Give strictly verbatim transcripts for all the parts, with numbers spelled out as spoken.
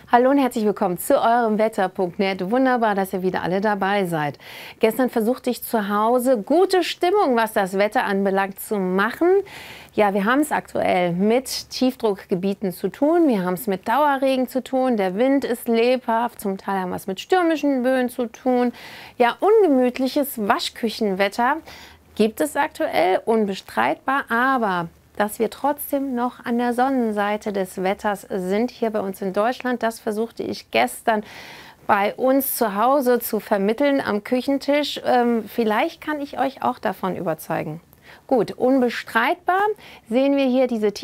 Hallo und herzlich willkommen zu eurem Wetter punkt net. Wunderbar, dass ihr wieder alle dabei seid. Gestern versuchte ich zu Hause gute Stimmung, was das Wetter anbelangt, zu machen. Ja, wir haben es aktuell mit Tiefdruckgebieten zu tun. Wir haben es mit Dauerregen zu tun. Der Wind ist lebhaft. Zum Teil haben wir es mit stürmischen Böen zu tun. Ja, ungemütliches Waschküchenwetter gibt es aktuell, unbestreitbar, aber dass wir trotzdem noch an der Sonnenseite des Wetters sind hier bei uns in Deutschland. Das versuchte ich gestern bei uns zu Hause zu vermitteln am Küchentisch. Ähm, vielleicht kann ich euch auch davon überzeugen. Gut, unbestreitbar sehen wir hier diese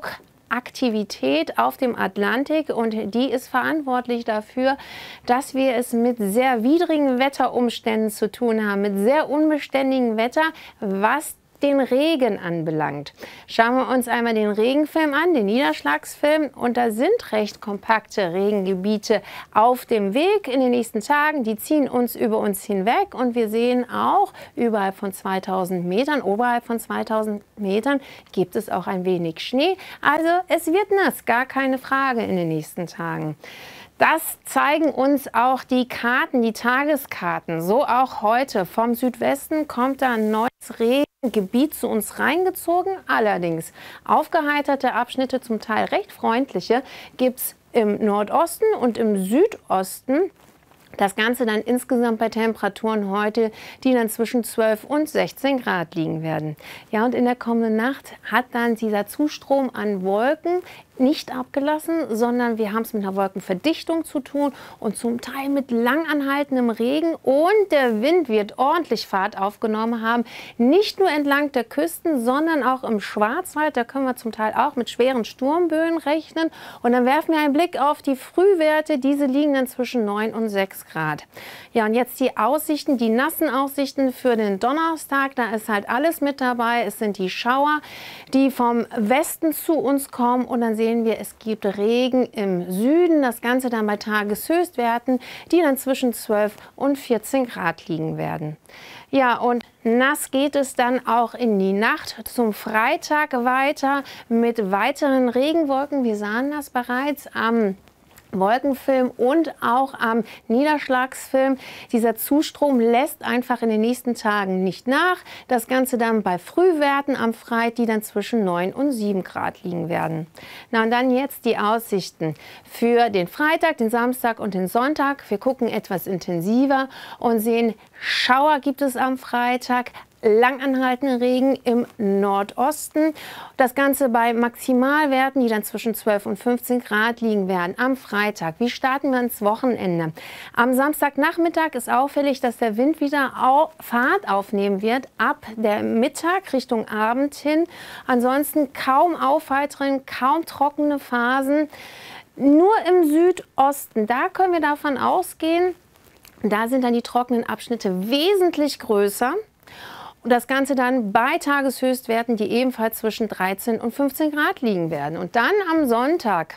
Tiefdruckaktivität auf dem Atlantik und die ist verantwortlich dafür, dass wir es mit sehr widrigen Wetterumständen zu tun haben, mit sehr unbeständigem Wetter, was den Regen anbelangt. Schauen wir uns einmal den Regenfilm an, den Niederschlagsfilm, und da sind recht kompakte Regengebiete auf dem Weg in den nächsten Tagen. Die ziehen uns über uns hinweg und wir sehen auch, überhalb von zweitausend Metern, oberhalb von zweitausend Metern gibt es auch ein wenig Schnee. Also es wird nass, gar keine Frage in den nächsten Tagen. Das zeigen uns auch die Karten, die Tageskarten. So auch heute. Vom Südwesten kommt da ein neues Regengebiet zu uns reingezogen. Allerdings aufgeheiterte Abschnitte, zum Teil recht freundliche, gibt es im Nordosten und im Südosten. Das Ganze dann insgesamt bei Temperaturen heute, die dann zwischen zwölf und sechzehn Grad liegen werden. Ja, und in der kommenden Nacht hat dann dieser Zustrom an Wolken nicht abgelassen, sondern wir haben es mit einer Wolkenverdichtung zu tun und zum Teil mit langanhaltendem Regen, und der Wind wird ordentlich Fahrt aufgenommen haben, nicht nur entlang der Küsten, sondern auch im Schwarzwald. Da können wir zum Teil auch mit schweren Sturmböen rechnen. Und dann werfen wir einen Blick auf die Frühwerte, diese liegen dann zwischen neun und sechs Grad. Ja, und jetzt die Aussichten, die nassen Aussichten für den Donnerstag, da ist halt alles mit dabei. Es sind die Schauer, die vom Westen zu uns kommen, und dann sehen wir, es gibt Regen im Süden, das Ganze dann bei Tageshöchstwerten, die dann zwischen zwölf und vierzehn Grad liegen werden. Ja, und nass geht es dann auch in die Nacht zum Freitag weiter mit weiteren Regenwolken. Wir sahen das bereits am Wolkenfilm und auch am Niederschlagsfilm. Dieser Zustrom lässt einfach in den nächsten Tagen nicht nach. Das Ganze dann bei Frühwerten am Freitag, die dann zwischen neun und sieben Grad liegen werden. Na, und dann jetzt die Aussichten für den Freitag, den Samstag und den Sonntag. Wir gucken etwas intensiver und sehen, Schauer gibt es am Freitag, langanhaltenden Regen im Nordosten. Das Ganze bei Maximalwerten, die dann zwischen zwölf und fünfzehn Grad liegen werden am Freitag. Wie starten wir ins Wochenende? Am Samstagnachmittag ist auffällig, dass der Wind wieder Fahrt aufnehmen wird ab der Mittag Richtung Abend hin. Ansonsten kaum aufheitern, kaum trockene Phasen. Nur im Südosten, da können wir davon ausgehen, da sind dann die trockenen Abschnitte wesentlich größer. Und das Ganze dann bei Tageshöchstwerten, die ebenfalls zwischen dreizehn und fünfzehn Grad liegen werden. Und dann am Sonntag,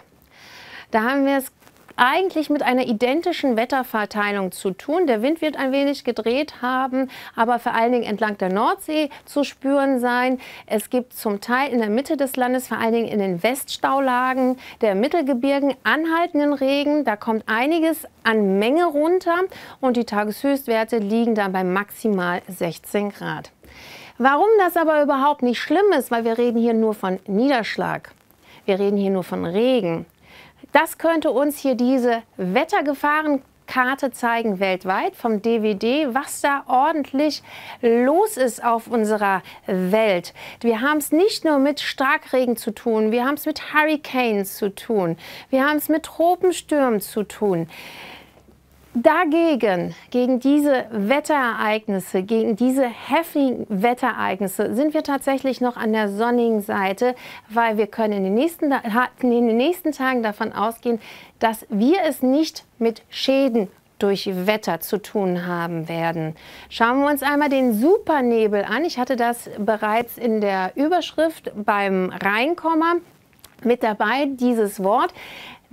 da haben wir es eigentlich mit einer identischen Wetterverteilung zu tun. Der Wind wird ein wenig gedreht haben, aber vor allen Dingen entlang der Nordsee zu spüren sein. Es gibt zum Teil in der Mitte des Landes, vor allen Dingen in den Weststaulagen der Mittelgebirgen, anhaltenden Regen. Da kommt einiges an Menge runter und die Tageshöchstwerte liegen dann bei maximal sechzehn Grad. Warum das aber überhaupt nicht schlimm ist, weil wir reden hier nur von Niederschlag, wir reden hier nur von Regen. Das könnte uns hier diese Wettergefahrenkarte zeigen weltweit vom D W D, was da ordentlich los ist auf unserer Welt. Wir haben es nicht nur mit Starkregen zu tun, wir haben es mit Hurricanes zu tun, wir haben es mit Tropenstürmen zu tun. Dagegen, gegen diese Wetterereignisse, gegen diese heftigen Wetterereignisse sind wir tatsächlich noch an der sonnigen Seite, weil wir können in den nächsten, in den nächsten Tagen davon ausgehen, dass wir es nicht mit Schäden durch Wetter zu tun haben werden. Schauen wir uns einmal den Supernebel an. Ich hatte das bereits in der Überschrift beim Reinkomma mit dabei, dieses Wort.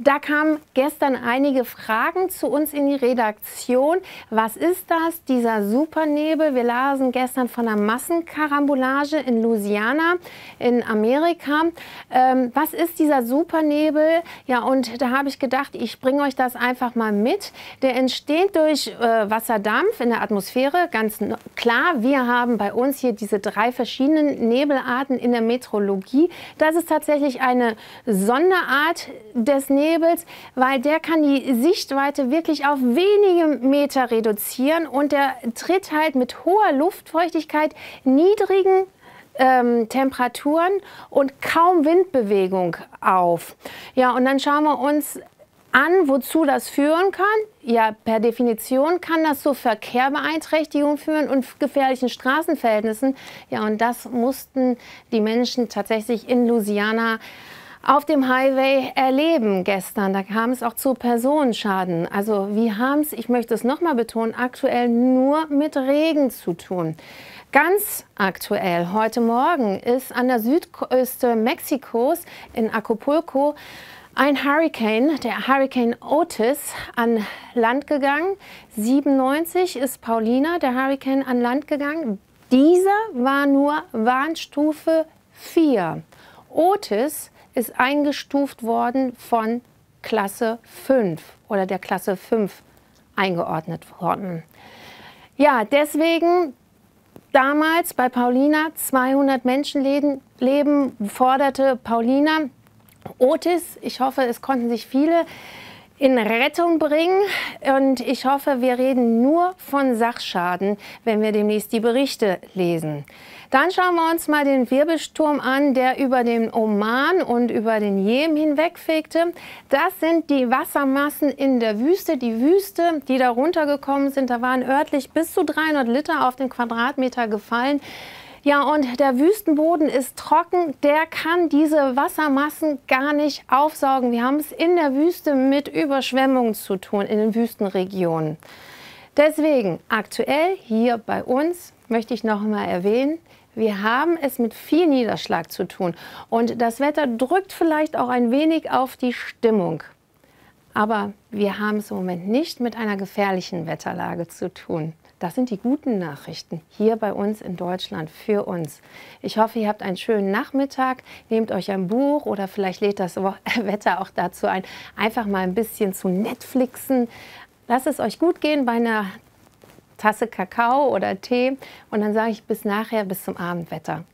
Da kamen gestern einige Fragen zu uns in die Redaktion. Was ist das, dieser Supernebel? Wir lasen gestern von einer Massenkarambolage in Louisiana in Amerika. Ähm, was ist dieser Supernebel? Ja, und da habe ich gedacht, ich bringe euch das einfach mal mit. Der entsteht durch äh, Wasserdampf in der Atmosphäre, ganz klar. Wir haben bei uns hier diese drei verschiedenen Nebelarten in der Meteorologie. Das ist tatsächlich eine Sonderart des Nebels, weil der kann die Sichtweite wirklich auf wenige Meter reduzieren und der tritt halt mit hoher Luftfeuchtigkeit, niedrigen ähm, Temperaturen und kaum Windbewegung auf. Ja, und dann schauen wir uns an, wozu das führen kann. Ja, per Definition kann das zu Verkehrsbeeinträchtigungen führen und gefährlichen Straßenverhältnissen. Ja, und das mussten die Menschen tatsächlich in Louisiana auf dem Highway erleben gestern. Da kam es auch zu Personenschaden. Also wir haben es, ich möchte es nochmal betonen, aktuell nur mit Regen zu tun. Ganz aktuell, heute Morgen ist an der Südküste Mexikos in Acapulco ein Hurricane, der Hurricane Otis, an Land gegangen. siebenundneunzig ist Paulina, der Hurricane, an Land gegangen. Dieser war nur Warnstufe vier. Otis ist eingestuft worden von Klasse fünf oder der Klasse fünf eingeordnet worden. Ja, deswegen damals bei Paulina zweihundert Menschenleben leben, forderte Paulina Otis. Ich hoffe, es konnten sich viele in Rettung bringen und ich hoffe, wir reden nur von Sachschaden, wenn wir demnächst die Berichte lesen. Dann schauen wir uns mal den Wirbelsturm an, der über den Oman und über den Jemen hinwegfegte. Das sind die Wassermassen in der Wüste. Die Wüste, die da runtergekommen sind, da waren örtlich bis zu dreihundert Liter auf den Quadratmeter gefallen. Ja, und der Wüstenboden ist trocken, der kann diese Wassermassen gar nicht aufsaugen. Wir haben es in der Wüste mit Überschwemmungen zu tun, in den Wüstenregionen. Deswegen aktuell hier bei uns möchte ich noch mal erwähnen, wir haben es mit viel Niederschlag zu tun. Und das Wetter drückt vielleicht auch ein wenig auf die Stimmung. Aber wir haben es im Moment nicht mit einer gefährlichen Wetterlage zu tun. Das sind die guten Nachrichten hier bei uns in Deutschland für uns. Ich hoffe, ihr habt einen schönen Nachmittag. Nehmt euch ein Buch oder vielleicht lädt das Wetter auch dazu ein, einfach mal ein bisschen zu Netflixen. Lasst es euch gut gehen bei einer Tasse Kakao oder Tee und dann sage ich bis nachher, bis zum Abendwetter.